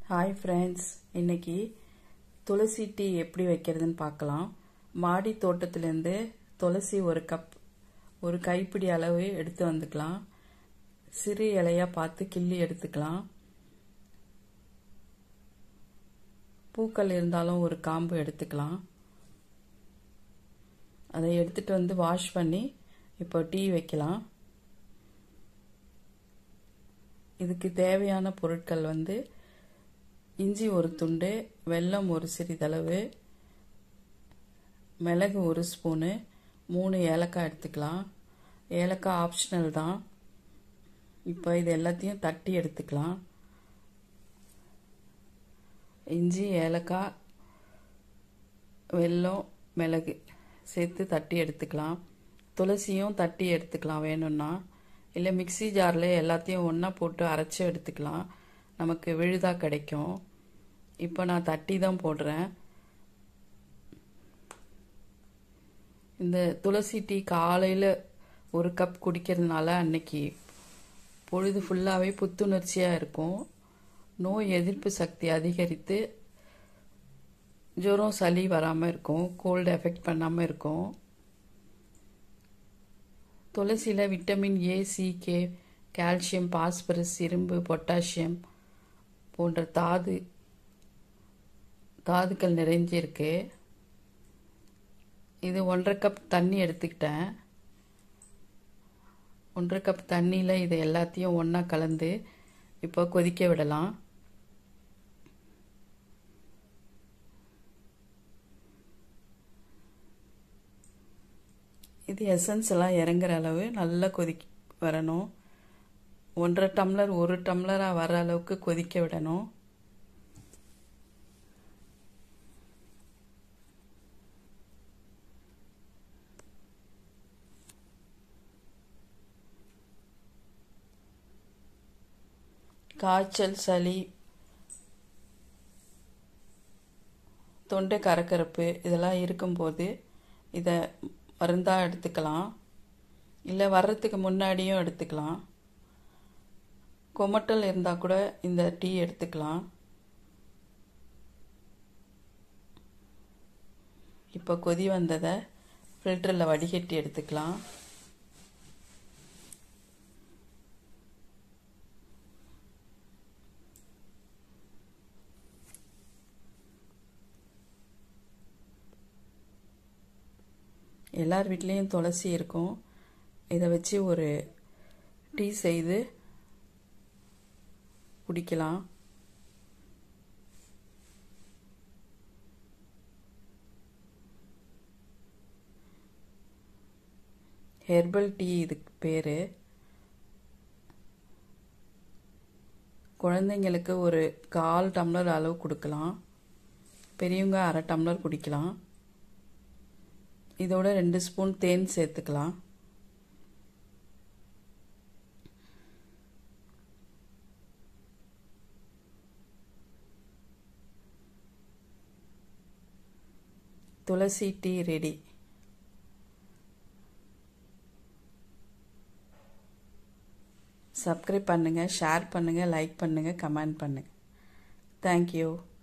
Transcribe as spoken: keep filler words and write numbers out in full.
Hi friends, इनकी तुलसी T எப்படி வைக்கிறதுன்னு பார்க்கலாம். மாடி தோட்டத்திலிருந்து துளசி ஒரு கப் ஒரு கைப்பிடி அளவு எடுத்து வந்துக்கலாம். சிறு இலையா பார்த்து கிள்ளி எடுத்துக்கலாம். பூக்கள் இருந்தாலும் ஒரு காம்பு எடுத்துக்கலாம். அதை எடுத்துட்டு வந்து வாஷ் பண்ணி இப்போ டீ வைக்கலாம். இதுக்கு தேவையான பொருட்கள் வந்து இஞ்சி ஒரு துண்டு, வெல்லம் ஒரு சிறிதளவு, மிளகு ஒரு ஸ்பூனு, மூணு ஏலக்காய் எடுத்துக்கலாம். ஏலக்காய் ஆப்ஷனல் தான். இப்போ இது எல்லாத்தையும் தட்டி எடுத்துக்கலாம். இஞ்சி, ஏலக்காய், வெல்லம், மிளகு சேர்த்து தட்டி எடுத்துக்கலாம். துளசியும் தட்டி எடுத்துக்கலாம் வேணும்னா, இல்லை மிக்சி ஜாரில் எல்லாத்தையும் ஒன்றா போட்டு அரைச்சி எடுத்துக்கலாம். நமக்கு விழுதா கிடைக்கும். இப்போ நான் தட்டி தான் போடுறேன். இந்த துளசி டீ காலையில் ஒரு கப் குடிக்கிறதுனால அன்னைக்கு பொழுது ஃபுல்லாகவே புத்துணர்ச்சியாக இருக்கும். நோய் எதிர்ப்பு சக்தி அதிகரித்து ஜுரம் சளி வராமல் இருக்கும். கோல்டு எஃபெக்ட் பண்ணாமல் இருக்கும். துளசியில் vitamin A, C, K, calcium, phosphorus, இரும்பு, பொட்டாசியம் போன்ற தாது தாதுக்கள் நிறைஞ்சிருக்கு. இது ஒன்றரை கப் தண்ணி எடுத்துக்கிட்டேன். ஒன்றரை கப் தண்ணியில் இதை எல்லாத்தையும் ஒன்றா கலந்து இப்போ கொதிக்க விடலாம். இது எசன்ஸ் எல்லாம் இறங்குற அளவு நல்லா கொதிக்க வரணும். ஒன்றரை டம்ளர் ஒரு டம்ளராக வர அளவுக்கு கொதிக்க விடணும். காய்ச்சல், சளி, தொண்டை கரக்கரப்பு இதெல்லாம் இருக்கும்போது இதை மருந்தாக எடுத்துக்கலாம். இல்லை வர்றதுக்கு முன்னாடியும் எடுத்துக்கலாம். கொமட்டல் இருந்தால் கூட இந்த டீ எடுத்துக்கலாம். இப்போ கொதி வந்ததை ஃபில்டரில் வடிகட்டி எடுத்துக்கலாம். எல்லார் வீட்லேயும் துளசி இருக்கும். இதை வச்சு ஒரு டீ செய்து குடிக்கலாம். ஹெர்பல் டீ இதுக்கு பேர். குழந்தைங்களுக்கு ஒரு கால் டம்ளர் அளவு கொடுக்கலாம். பெரியவங்க அரை டம்ளர் குடிக்கலாம். இதோட ரெண்டு ஸ்பூன் தேன் சேர்த்துக்கலாம். துளசி டீ ரெடி. சப்ஸ்கிரைப் பண்ணுங்கள், ஷேர் பண்ணுங்கள், லைக் பண்ணுங்கள், கமெண்ட் பண்ணுங்கள். தேங்க்யூ.